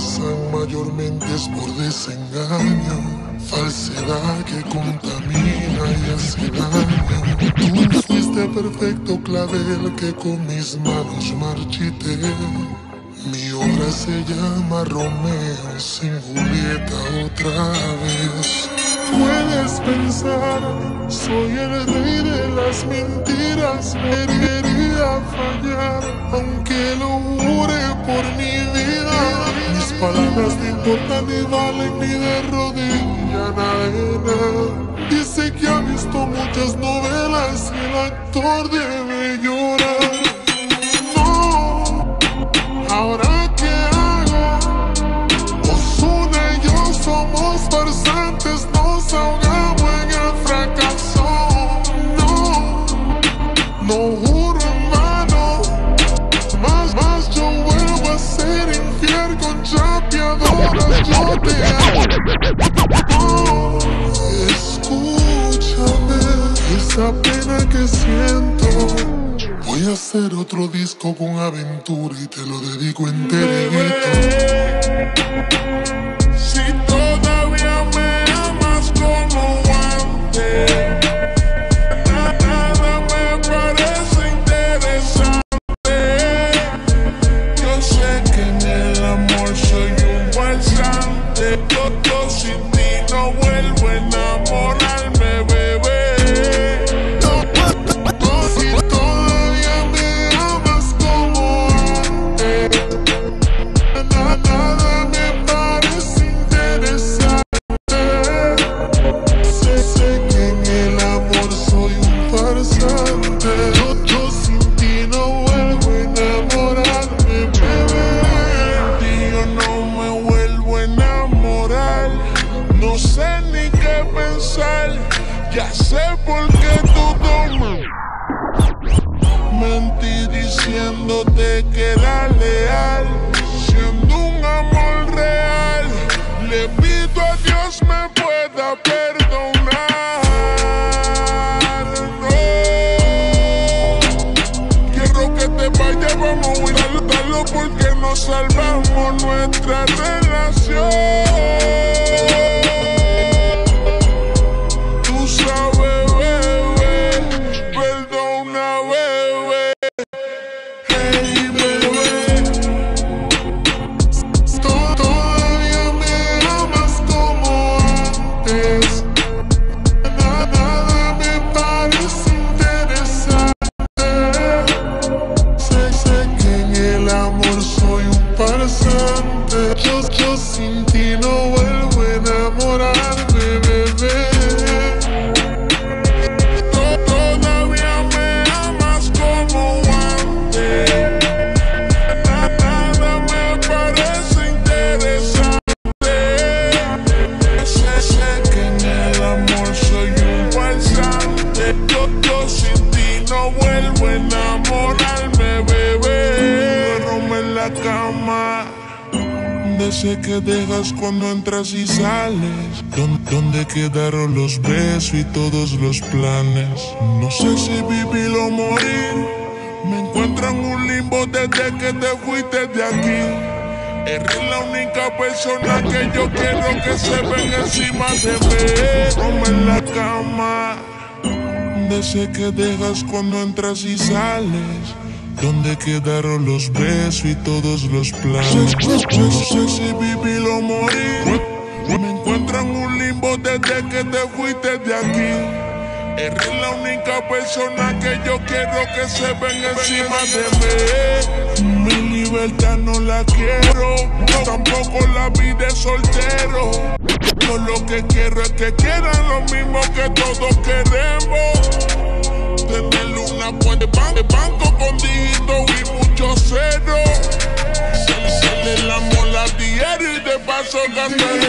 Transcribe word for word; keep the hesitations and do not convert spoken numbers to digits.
pasan mayormente es por desengaño, falsedad que contamina y hace daño. Tú fuiste perfecto clavel que con mis manos marchité. Mi obra se llama Romeo sin Julieta otra vez. Puedes pensar, soy el rey de las mentiras. Me quería fallar, aunque lo jure por mi vida. Mis palabras no importan ni valen ni de rodilla nada. Dice que ha visto muchas novelas y el actor debe llorar. No, ahora qué hago. Ozuna y yo somos farsantes, nos ahogamos en el fracaso. No, no juro en vano, más, más yo vuelvo a ser infiel con chapeadoras. Yo te amo. Oh, escúchame, esa pena que siento. Voy a hacer otro disco con aventura y te lo dedico enterito. Si todavía me amas como antes, nada me parece interesante. Yo sé que en el amor soy un farsante. Yo, yo sin ti no vuelvo a enamorarme, bebé. Ya sé por qué tú tomas. Mentí diciéndote que era leal, siendo un amor real. Le pido a Dios me pueda perdonar. No quiero que te vayas, vamos a intentarlo porque nos salvamos nuestra relación. Yo, yo sin ti no vuelvo a enamorarme, bebé. Todavía me amas como antes, nada me parece interesante. Sé, sé que en el amor soy un farsante. Yo, yo sin ti no vuelvo a enamorarme, bebé. Duermo en la cama de ese que dejas cuando entras y sales. ¿Dónde quedaron los besos y todos los planes? No sé si vivir o morir. Me encuentro en un limbo desde que te fuiste de aquí. Eres la única persona que yo quiero que se ven encima de mí. Duermo en la cama de ese que dejas cuando entras y sales. ¿Dónde quedaron los besos y todos los planes? No sé si vivir o morir. Me encuentro en un limbo desde que te fuiste de aquí. Eres la única persona que yo quiero que se ven encima de mí. Mi libertad no la quiero, tampoco la vida de soltero. Yo lo que quiero es que quieran lo mismo que todos queremos. Tener una cuenta de banco con dígito y mucho cero. Se le la mola diario y de paso gastar